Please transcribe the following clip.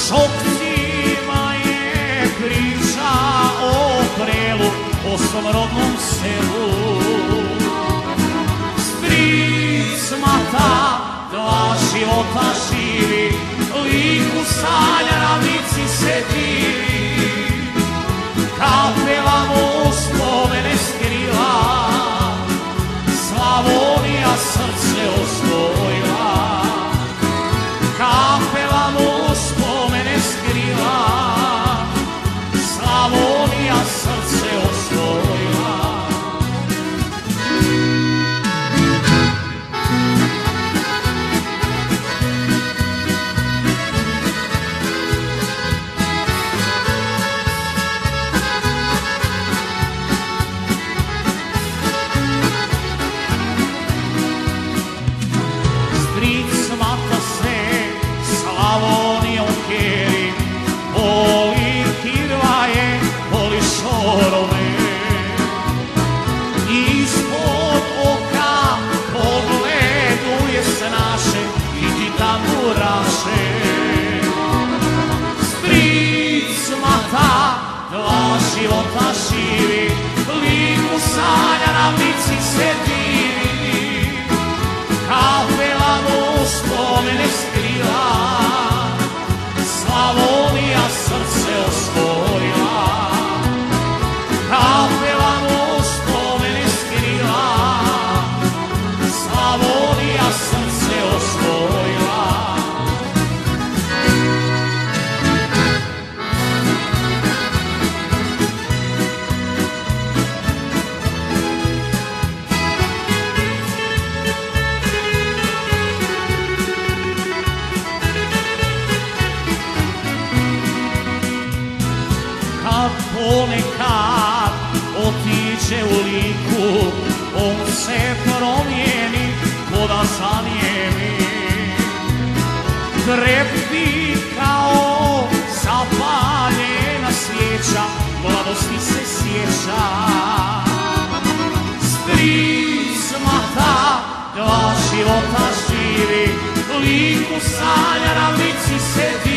Šokcima je priča o Prelu, o svom rodnom selu. Stric Mata dva života živi, liku sanja ravnici se divi. Kapela mu spomene skrila, Slavonija srce osvojila. Kapela mu spomene skrila, Slavonija srce osvojila. Stric Mata se Slavonijom keri, voli kirvaje, voli šorove. Ispod oka pogleduje se naše i ti tamburaše. Stric Mata dva života živi, liku sanja ravnici se divi. Kapela mu spomene skrila, Slavonija srce osvojila. Kapela mu spomene skrila, Slavonija srce osvojila. Kad ponekad otiče u liku, on se promijeni ko da zanijemi. Trepti kao zapaljena svijeća, mladosti se sjeća. Stric Mata dva života živi, liku sanja ravnici se divi.